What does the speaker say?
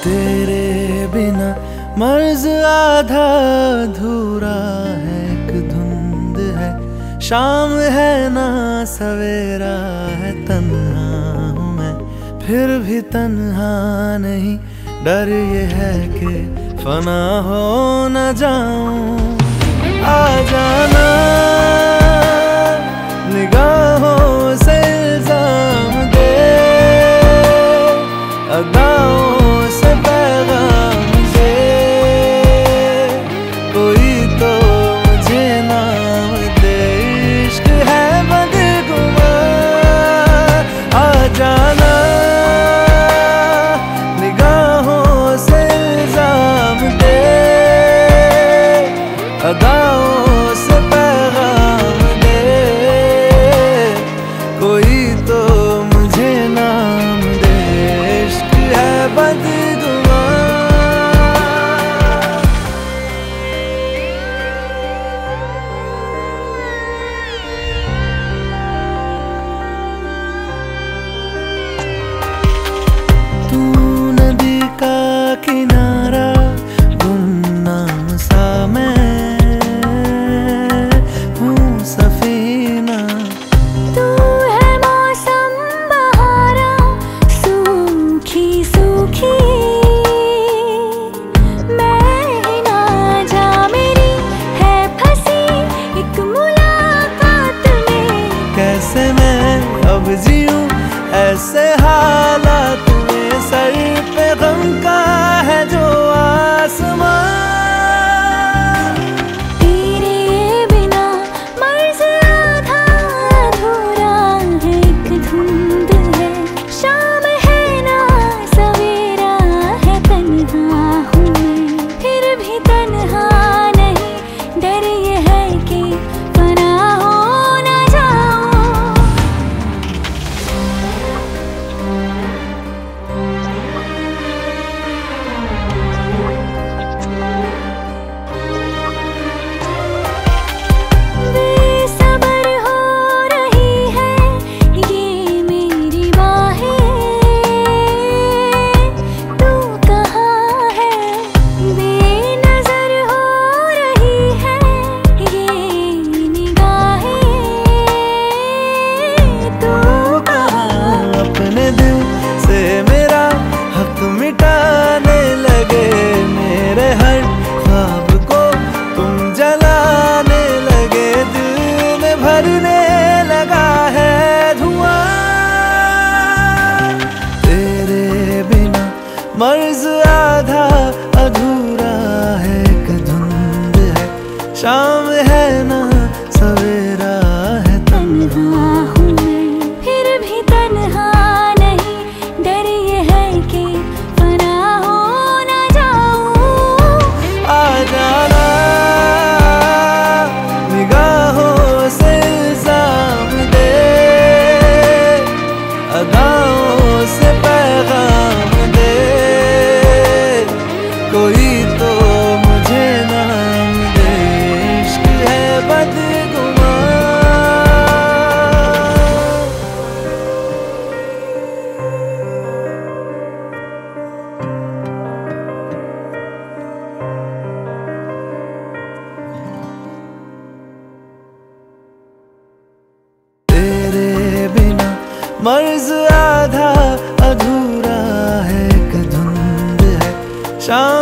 तेरे बिना मर्ज आधा अधूरा है, एक धुंध है, शाम है ना सवेरा है। तन्हा हूँ मैं फिर भी तन्हा नहीं, डर ये है कि फना हो न जाऊं। आ जाना निगाहों से इल्जाम दे, अदाओं से पैगाम दे, कोई तो मुझे नाम दे। इश्क है बदगुमा, आ जाना निगाहों से इल्जाम दे, अदाओं से पैगाम दे, कोई तो मुझे नाम दे। इश्क है बदगुमा। तू नदी का किनारा, गुमनाम सा मैं हूँ सफीना। तू है मौसम बहारा, सूखी सूखी मैं ही ना जा, मेरी है फंसी एक मुलाकात में। कैसे मैं अब जीऊं ऐसे हालात में, सर पे गम का है जो आसमां। तेरे बिना मर्ज आधा अधूरा है, एक धुंध है, शाम है ना सवेरा है। तन्हा हूँ मैं फिर भी तन्हा नहीं, डर ये है कि फना हो न जाऊं। बेसब्र हो रही है ये मेरी बाहें, तू कहाँ है? बेनज़र हो रही है ये निगाहें, तू कहाँ? अपने दिल से मेरा हक मिटाने लगे, मेरे हर ख्वाब को तुम जलाने लगे। दिल में भरने लगा है धुआं, तेरे बिना मर्ज आधा अधूरा है, एक धुंध है, शाम है ना सवेरा है। तन्हा हूँ मैं फिर भी तन्हा नहीं, डर ये है कि फना हो न जाऊं। आ जाना निगाहों से इल्जाम दे, अदाओं से पैगाम दे, कोई तो मुझे नाम दे। इश्क है बदगुमा। तेरे बिना मर्ज आधा अधूरा है, एक धुंध है, शाम